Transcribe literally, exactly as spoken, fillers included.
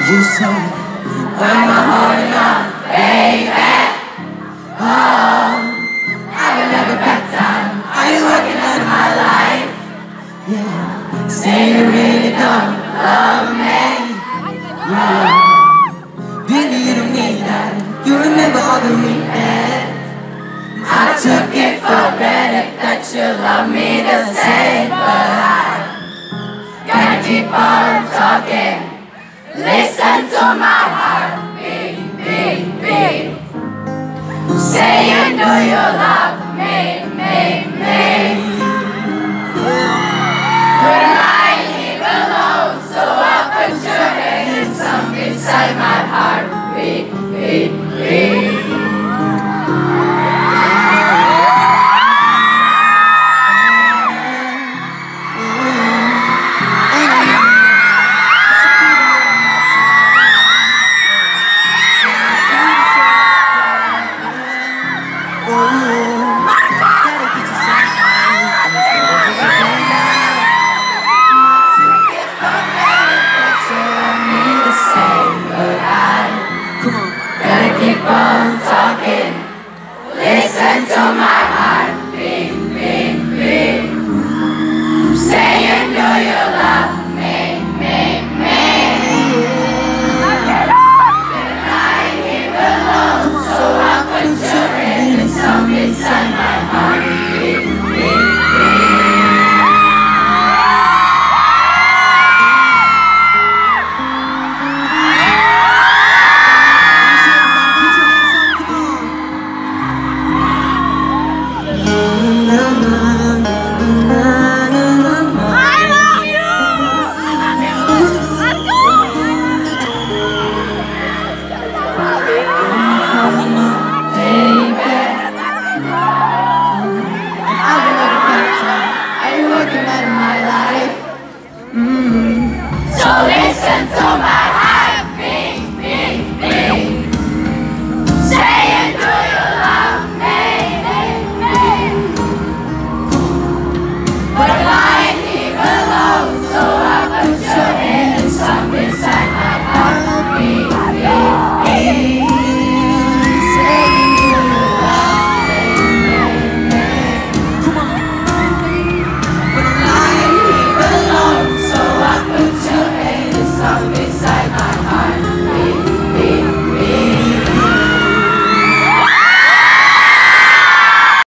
You said, "Burn my heart out, baby." Oh, I will never back down. Are you working out of my life? Yeah, say you really don't love me. Yeah, baby, you don't need that. You remember all the weekend. I took it for granted that you love me the same, but I gotta keep on talking. Listen to my heart beat, beat, beat. Say you know you love